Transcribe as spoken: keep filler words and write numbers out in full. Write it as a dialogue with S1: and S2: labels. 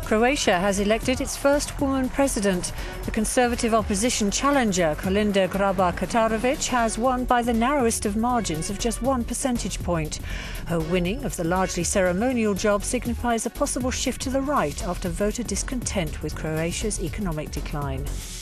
S1: Croatia has elected its first woman president. The Conservative opposition challenger, Kolinda Grabar-Kitarovic, has won by the narrowest of margins of just one percentage point. Her winning of the largely ceremonial job signifies a possible shift to the right after voter discontent with Croatia's economic decline.